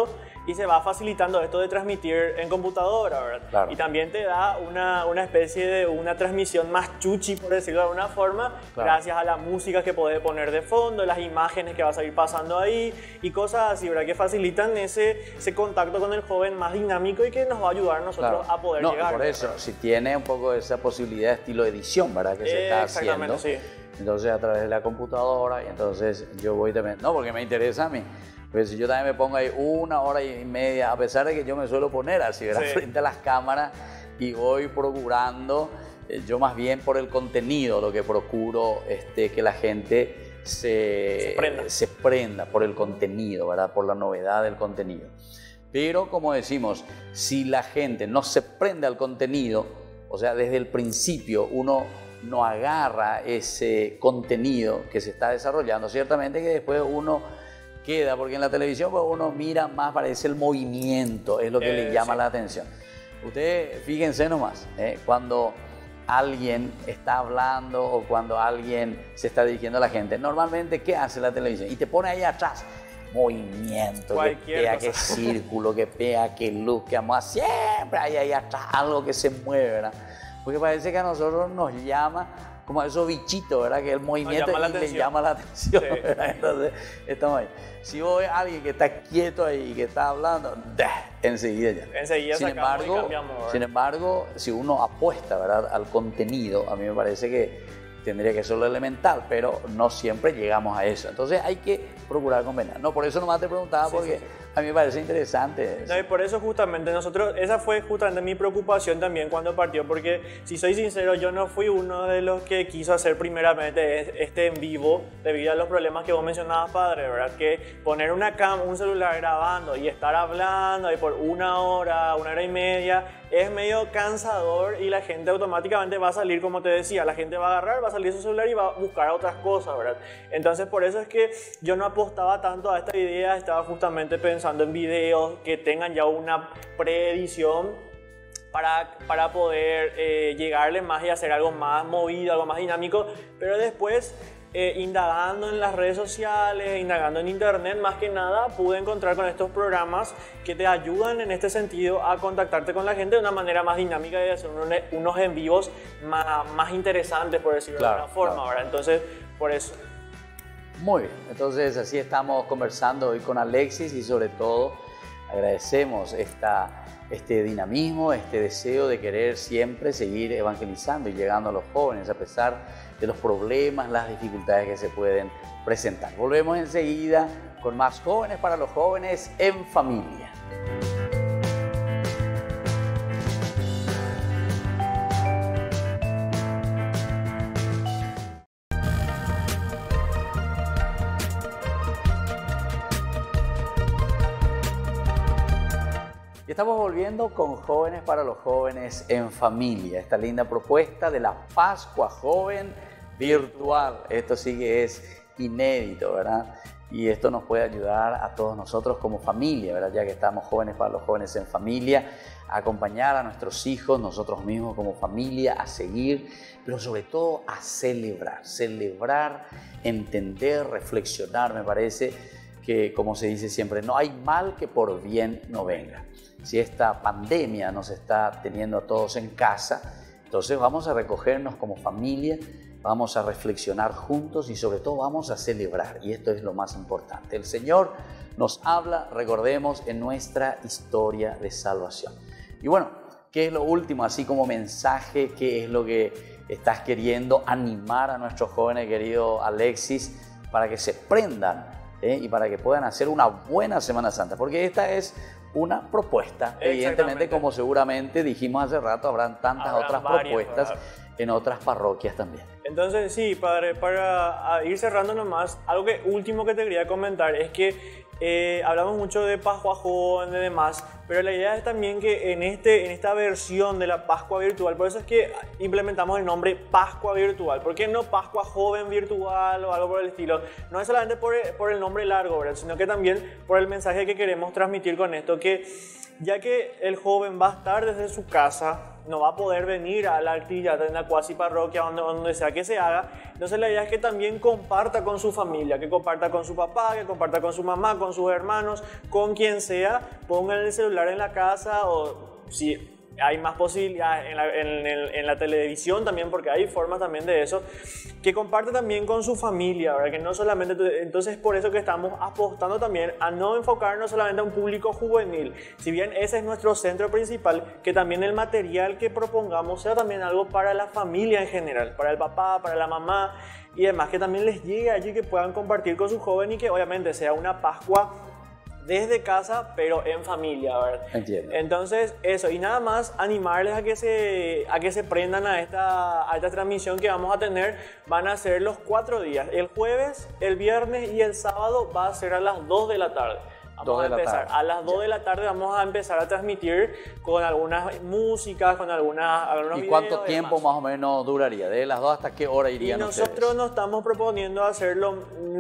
y se va facilitando esto de transmitir en computadora, ¿verdad? Claro. Y también te da una, una especie de una transmisión más chuchi, por decirlo de alguna forma, Claro. gracias a la música que podés poner de fondo, las imágenes que vas a ir pasando ahí y cosas así, ¿verdad? Que facilitan ese, ese contacto con el joven más dinámico y que nos va a ayudar a nosotros Claro. a poder no, llegar. por eso, ¿verdad? si tiene un poco esa posibilidad de estilo edición, ¿verdad? Que se está haciendo. Exactamente, sí. Entonces a través de la computadora, y entonces yo voy también, no, porque me interesa a mí. Pues si yo también me pongo ahí una hora y media, a pesar de que yo me suelo poner así, ¿verdad? Sí. Frente a las cámaras y voy procurando, eh, yo más bien por el contenido, lo que procuro este, que la gente se, Se prenda. se prenda por el contenido, ¿verdad? Por la novedad del contenido. Pero como decimos, si la gente no se prende al contenido, o sea, desde el principio uno no agarra ese contenido que se está desarrollando, ciertamente que después uno queda, porque en la televisión pues, uno mira más, parece el movimiento, es lo que Eh, le llama sí. la atención. Ustedes fíjense nomás, ¿eh? Cuando alguien está hablando o cuando alguien se está dirigiendo a la gente, normalmente, ¿qué hace la televisión? Y te pone ahí atrás movimiento, que Cualquier pega, cosa. que círculo, que pega, que luz, que amor, siempre hay ahí atrás algo que se mueve, ¿verdad? Porque parece que a nosotros nos llama como a esos bichitos, ¿verdad? Que el movimiento llama la y le atención. llama la atención, Sí. ¿verdad? Entonces, estamos ahí. Si vos ves a alguien que está quieto ahí y que está hablando, ¡dah! Enseguida ya. Enseguida sin sacamos y embargo, cambiamos, ¿verdad? sin embargo, si uno apuesta, ¿verdad? Al contenido, a mí me parece que tendría que ser lo elemental, pero no siempre llegamos a eso. Entonces hay que procurar convener. No, por eso nomás te preguntaba, Sí, porque sí, sí. a mí me parece interesante eso. No, y por eso justamente nosotros, esa fue justamente mi preocupación también cuando partió, porque si soy sincero, yo no fui uno de los que quiso hacer primeramente este en vivo debido a los problemas que vos mencionabas, padre, ¿verdad? Que poner una cam, un celular grabando y estar hablando ahí por una hora, una hora y media, es medio cansador y la gente automáticamente va a salir, como te decía, la gente va a agarrar, va a salir su celular y va a buscar otras cosas, ¿verdad? Entonces por eso es que yo no apostaba tanto a esta idea, estaba justamente pensando en videos que tengan ya una preedición para, para poder eh, llegarle más y hacer algo más movido, algo más dinámico, pero después eh, indagando en las redes sociales, indagando en internet, más que nada pude encontrar con estos programas que te ayudan en este sentido a contactarte con la gente de una manera más dinámica y hacer unos, unos en vivos más, más interesantes, por decirlo Claro, de alguna forma, claro. ¿verdad? Entonces, por eso. Muy bien, entonces así estamos conversando hoy con Alexis y sobre todo agradecemos esta, este dinamismo, este deseo de querer siempre seguir evangelizando y llegando a los jóvenes a pesar de los problemas, las dificultades que se pueden presentar. Volvemos enseguida con más Jóvenes para los Jóvenes en Familia. Y estamos volviendo con Jóvenes para los Jóvenes en Familia, esta linda propuesta de la Pascua Joven virtual. Esto sí que es inédito, ¿verdad? Y esto nos puede ayudar a todos nosotros como familia, ¿verdad? Ya que estamos Jóvenes para los Jóvenes en Familia, a acompañar a nuestros hijos, nosotros mismos como familia, a seguir, pero sobre todo a celebrar, celebrar, entender, reflexionar. Me parece que, como se dice siempre, no hay mal que por bien no venga. Si esta pandemia nos está teniendo a todos en casa, entonces vamos a recogernos como familia, vamos a reflexionar juntos y sobre todo vamos a celebrar. Y esto es lo más importante. El Señor nos habla, recordemos, en nuestra historia de salvación. Y bueno, ¿qué es lo último? Así como mensaje, ¿qué es lo que estás queriendo animar a nuestros jóvenes, querido Alexis, para que se prendan ¿eh? y para que puedan hacer una buena Semana Santa? Porque esta es una propuesta, evidentemente, como seguramente dijimos hace rato, habrán tantas Habrán otras varias, propuestas ¿verdad? En otras parroquias también. Entonces, sí, padre, para ir cerrando nomás, algo que último que te quería comentar es que eh, hablamos mucho de Pascua Joven y demás, pero la idea es también que en, este, en esta versión de la Pascua Virtual, por eso es que implementamos el nombre Pascua Virtual. ¿Por qué no Pascua Joven Virtual o algo por el estilo? No es solamente por el, por el nombre largo, ¿verdad? Sino que también por el mensaje que queremos transmitir con esto, que ya que el joven va a estar desde su casa, no va a poder venir a la actividad en la cuasi parroquia, donde, donde sea que se haga. Entonces la idea es que también comparta con su familia, que comparta con su papá, que comparta con su mamá, con sus hermanos, con quien sea. Pongan el celular en la casa o si hay más posibilidades en la, en, en, en la televisión también, porque hay formas también de eso, que comparte también con su familia, ¿verdad? Que no solamente, entonces por eso que estamos apostando también a no enfocarnos solamente a un público juvenil, si bien ese es nuestro centro principal, que también el material que propongamos sea también algo para la familia en general, para el papá, para la mamá y demás, que también les llegue allí, que puedan compartir con su joven y que obviamente sea una Pascua desde casa, pero en familia, ¿verdad? Entiendo. Entonces, eso, y nada más animarles a que se, a que se prendan a esta, a esta transmisión que vamos a tener. Van a ser los cuatro días, el jueves, el viernes y el sábado va a ser a las dos de la tarde. Vamos a empezar. A las dos de la tarde vamos a empezar a transmitir con algunas músicas, con algunas, algunos ¿Y videos, cuánto tiempo demás. más o menos duraría? ¿De las dos hasta qué hora irían Y nosotros ustedes? nos estamos proponiendo hacerlo,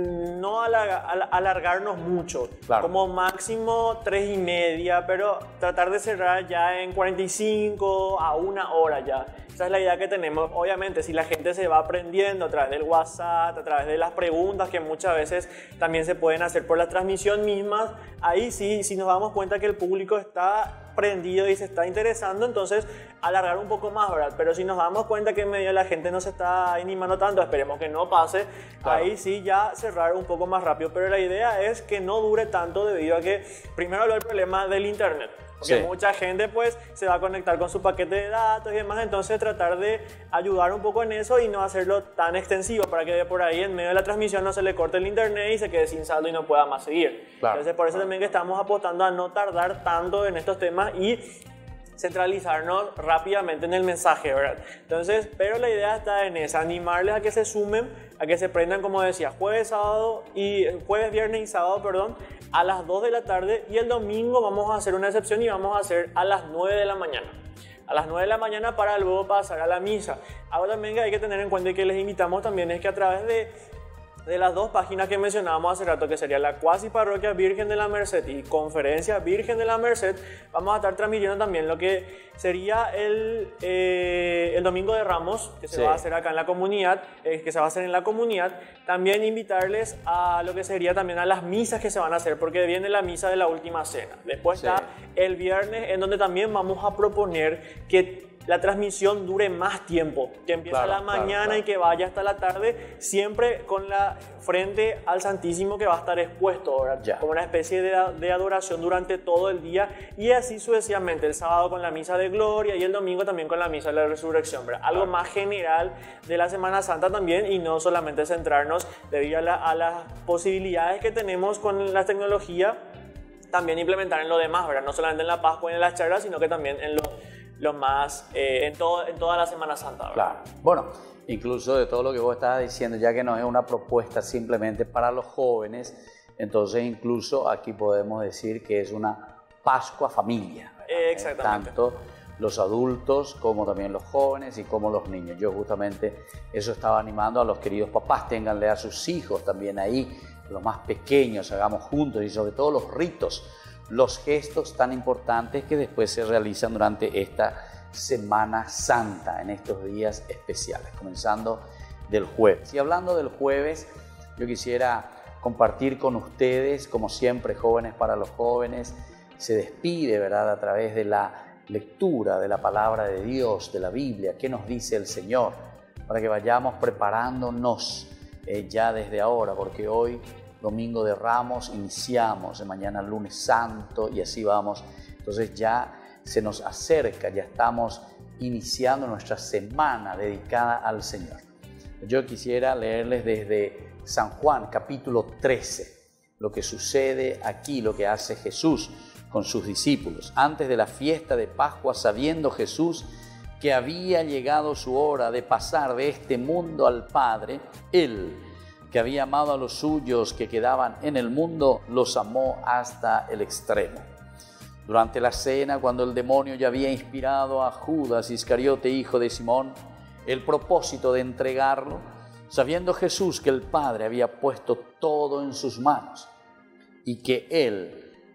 no alarga- alargarnos mucho, Claro. como máximo tres y media, pero tratar de cerrar ya en cuarenta y cinco a una hora ya. Esa es la idea que tenemos. Obviamente, si la gente se va aprendiendo a través del WhatsApp, a través de las preguntas que muchas veces también se pueden hacer por la transmisión misma, ahí sí, si nos damos cuenta que el público está prendido y se está interesando, entonces alargar un poco más, ¿verdad? Pero si nos damos cuenta que en medio la gente no se está animando tanto, esperemos que no pase, claro. Ahí sí ya cerrar un poco más rápido. Pero la idea es que no dure tanto debido a que primero habló el problema del internet. Porque sí. Mucha gente pues se va a conectar con su paquete de datos y demás, entonces tratar de ayudar un poco en eso y no hacerlo tan extensivo para que de por ahí en medio de la transmisión no se le corte el internet y se quede sin saldo y no pueda más seguir. Claro. Entonces por eso también que estamos apostando a no tardar tanto en estos temas y centralizarnos rápidamente en el mensaje, ¿verdad? Entonces, pero la idea está en esa, animarles a que se sumen, a que se prendan, como decía, jueves, sábado y jueves, viernes y sábado, perdón, a las dos de la tarde, y el domingo vamos a hacer una excepción y vamos a hacer a las nueve de la mañana. A las nueve de la mañana para luego pasar a la misa. Algo también que hay que tener en cuenta y que les invitamos también es que a través de de las dos páginas que mencionábamos hace rato, que sería la Cuasi Parroquia Virgen de la Merced y Conferencia Virgen de la Merced, vamos a estar transmitiendo también lo que sería el, eh, el Domingo de Ramos, que se sí. va a hacer acá en la comunidad, eh, que se va a hacer en la comunidad. También invitarles a lo que sería también a las misas que se van a hacer, porque viene la misa de la Última Cena. Después sí. está el viernes, en donde también vamos a proponer que la transmisión dure más tiempo, que empiece claro, a la mañana claro, claro. y que vaya hasta la tarde, siempre con la frente al Santísimo que va a estar expuesto, ¿verdad? Como una especie de, de adoración durante todo el día, y así sucesivamente, el sábado con la misa de gloria y el domingo también con la misa de la resurrección, ¿verdad? Algo claro. más general de la Semana Santa también, y no solamente centrarnos debido a, la, a las posibilidades que tenemos con la tecnología, también implementar en lo demás, ¿verdad? No solamente en la Pascua y en las charlas, sino que también en lo lo más eh, en, todo, en toda la Semana Santa, ¿verdad? Claro. Bueno, incluso de todo lo que vos estabas diciendo, ya que no es una propuesta simplemente para los jóvenes, entonces incluso aquí podemos decir que es una Pascua familia, eh, exactamente. Tanto los adultos como también los jóvenes y como los niños. Yo justamente eso estaba animando a los queridos papás, ténganle a sus hijos también ahí, los más pequeños, hagamos juntos, y sobre todo los ritos, los gestos tan importantes que después se realizan durante esta Semana Santa, en estos días especiales, comenzando del jueves. Y hablando del jueves, yo quisiera compartir con ustedes, como siempre, Jóvenes para los Jóvenes se despide, ¿verdad?, a través de la lectura de la palabra de Dios, de la Biblia, qué nos dice el Señor, para que vayamos preparándonos eh, ya desde ahora, porque hoy Domingo de Ramos, iniciamos, de mañana lunes santo y así vamos. Entonces ya se nos acerca, ya estamos iniciando nuestra semana dedicada al Señor. Yo quisiera leerles desde San Juan, capítulo trece, lo que sucede aquí, lo que hace Jesús con sus discípulos. Antes de la fiesta de Pascua, sabiendo Jesús que había llegado su hora de pasar de este mundo al Padre, Él, que había amado a los suyos que quedaban en el mundo, los amó hasta el extremo. Durante la cena, cuando el demonio ya había inspirado a Judas Iscariote, hijo de Simón, el propósito de entregarlo, sabiendo Jesús que el Padre había puesto todo en sus manos y que Él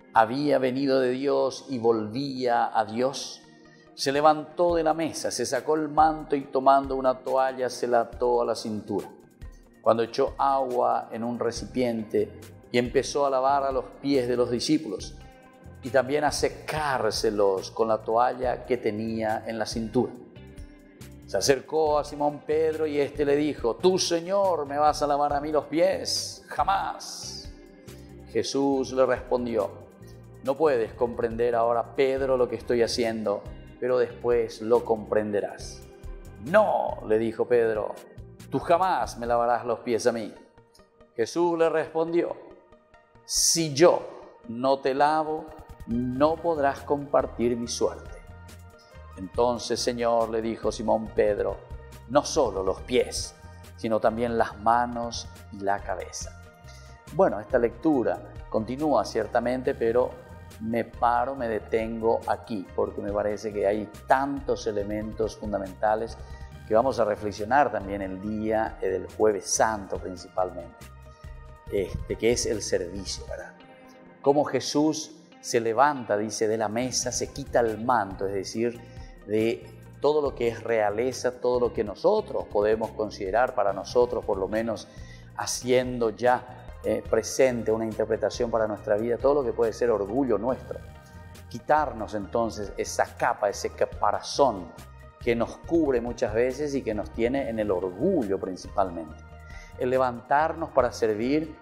había venido de Dios y volvía a Dios, se levantó de la mesa, se sacó el manto y tomando una toalla se la ató a la cintura. Cuando echó agua en un recipiente y empezó a lavar a los pies de los discípulos y también a secárselos con la toalla que tenía en la cintura. Se acercó a Simón Pedro y éste le dijo: «¿Tú, Señor, me vas a lavar a mí los pies? ¡Jamás!». Jesús le respondió: «No puedes comprender ahora, Pedro, lo que estoy haciendo, pero después lo comprenderás». «No», le dijo Pedro, «tú jamás me lavarás los pies a mí». Jesús le respondió: «Si yo no te lavo, no podrás compartir mi suerte». Entonces, Señor, le dijo Simón Pedro, no solo los pies, sino también las manos y la cabeza. Bueno, esta lectura continúa ciertamente, pero me paro, me detengo aquí, porque me parece que hay tantos elementos fundamentales que vamos a reflexionar también el día del Jueves Santo principalmente, este, que es el servicio, ¿verdad? Cómo Jesús se levanta, dice, de la mesa, se quita el manto, es decir, de todo lo que es realeza, todo lo que nosotros podemos considerar para nosotros, por lo menos haciendo ya eh, presente una interpretación para nuestra vida, todo lo que puede ser orgullo nuestro. Quitarnos entonces esa capa, ese caparazón que nos cubre muchas veces y que nos tiene en el orgullo principalmente. El levantarnos para servir,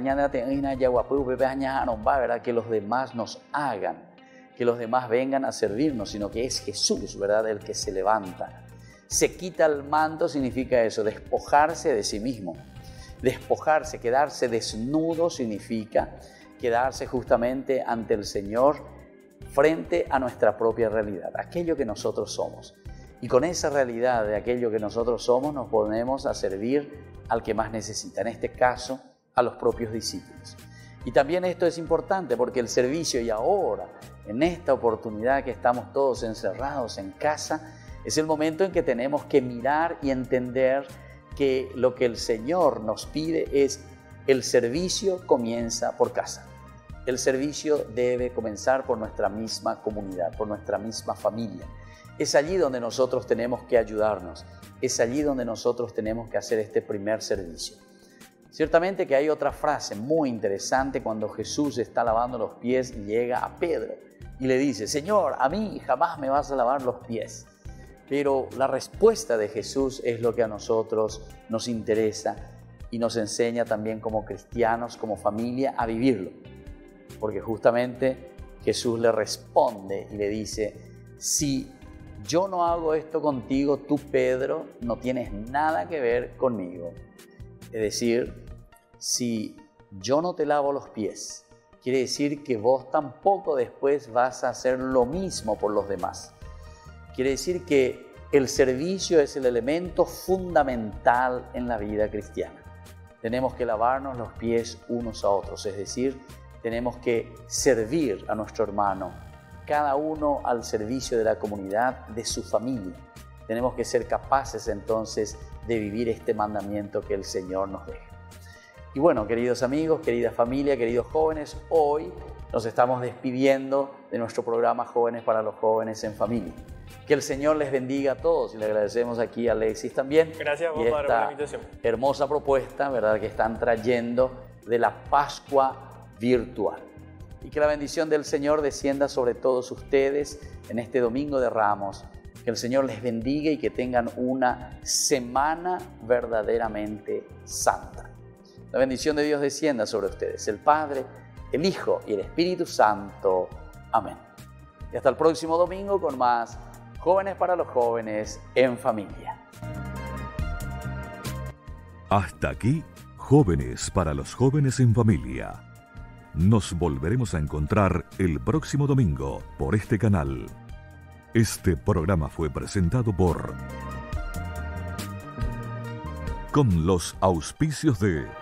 ¿verdad? Que los demás nos hagan, que los demás vengan a servirnos, sino que es Jesús, ¿verdad?, el que se levanta. Se quita el manto significa eso, despojarse de sí mismo. Despojarse, quedarse desnudo significa quedarse justamente ante el Señor frente a nuestra propia realidad, aquello que nosotros somos. Y con esa realidad de aquello que nosotros somos nos ponemos a servir al que más necesita, en este caso a los propios discípulos. Y también esto es importante porque el servicio, y ahora, en esta oportunidad que estamos todos encerrados en casa, es el momento en que tenemos que mirar y entender que lo que el Señor nos pide es el servicio comienza por casa. El servicio debe comenzar por nuestra misma comunidad, por nuestra misma familia. Es allí donde nosotros tenemos que ayudarnos, es allí donde nosotros tenemos que hacer este primer servicio. Ciertamente que hay otra frase muy interesante cuando Jesús está lavando los pies y llega a Pedro y le dice: «Señor, a mí jamás me vas a lavar los pies». Pero la respuesta de Jesús es lo que a nosotros nos interesa y nos enseña también como cristianos, como familia, a vivirlo. Porque justamente Jesús le responde y le dice: «Si yo no hago esto contigo, tú, Pedro, no tienes nada que ver conmigo». Es decir, si yo no te lavo los pies, quiere decir que vos tampoco después vas a hacer lo mismo por los demás. Quiere decir que el servicio es el elemento fundamental en la vida cristiana. Tenemos que lavarnos los pies unos a otros, es decir, tenemos que servir a nuestro hermano, cada uno al servicio de la comunidad, de su familia. Tenemos que ser capaces entonces de vivir este mandamiento que el Señor nos deja. Y bueno, queridos amigos, querida familia, queridos jóvenes, hoy nos estamos despidiendo de nuestro programa Jóvenes para los Jóvenes en Familia. Que el Señor les bendiga a todos y le agradecemos aquí a Alexis también. Gracias a vos, padre, por la invitación. Hermosa propuesta, ¿verdad?, que están trayendo de la Pascua virtual. Y que la bendición del Señor descienda sobre todos ustedes en este Domingo de Ramos. Que el Señor les bendiga y que tengan una semana verdaderamente santa. La bendición de Dios descienda sobre ustedes, el Padre, el Hijo y el Espíritu Santo. Amén. Y hasta el próximo domingo con más Jóvenes para los Jóvenes en Familia. Hasta aquí, Jóvenes para los Jóvenes en Familia. Nos volveremos a encontrar el próximo domingo por este canal. Este programa fue presentado por... con los auspicios de...